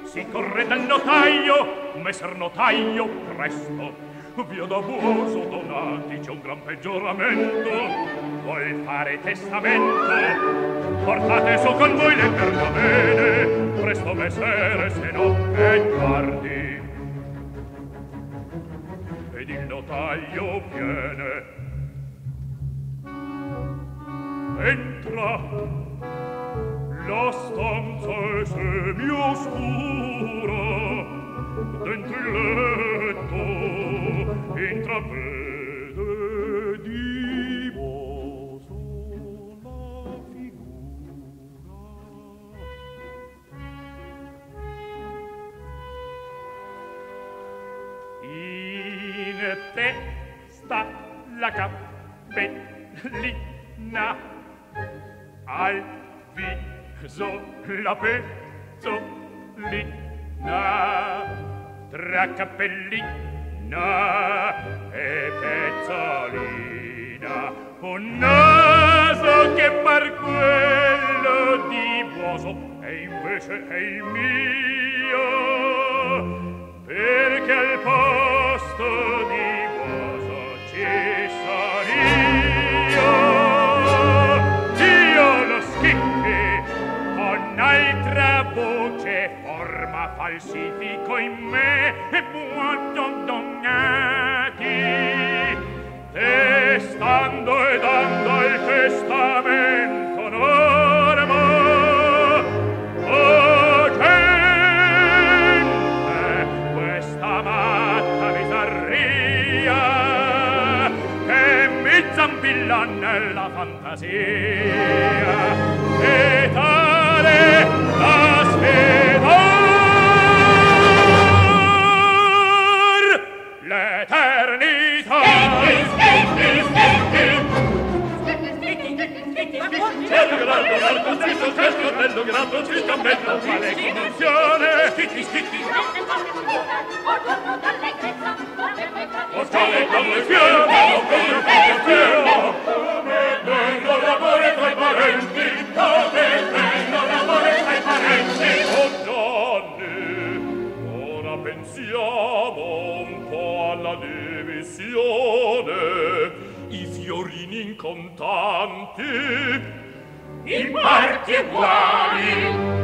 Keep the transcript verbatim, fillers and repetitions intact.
si corre dal notaio, messer notaio, presto. Via da Buoso Donati c'è un gran peggioramento. Vuol fare testamento, portate su con voi le pergamene, presto messere, se no è tardi. Ed il notaio viene, entra, la stanza è semi-oscura, dentro il letto intravede di Boso la figura. In testa la cappellina, al viso la pezzolina, tra cappellina e pezzolina, un naso che par quello di Buoso e invece è il mio, perché al posto di Buoso ci sono io. Io lo schiffi con altra voce, forma falsifico in me e buon donnati, testando e dando il testamento norma. O gente, questa matta bizzarria che mi zampilla nella fantasia e tale la sfidar l'eternità. Certo grado, l'alto zitto, certo bello grado, ci scambello, quale commozione. Stitti, stitti. O scale commozione, o commozione. Come bello l'amore tra i parenti, come bello l'amore tra i parenti. Oh Gianni, ora pensiamo un po' alla divisione. I fiorini in contanti, in parti uguali,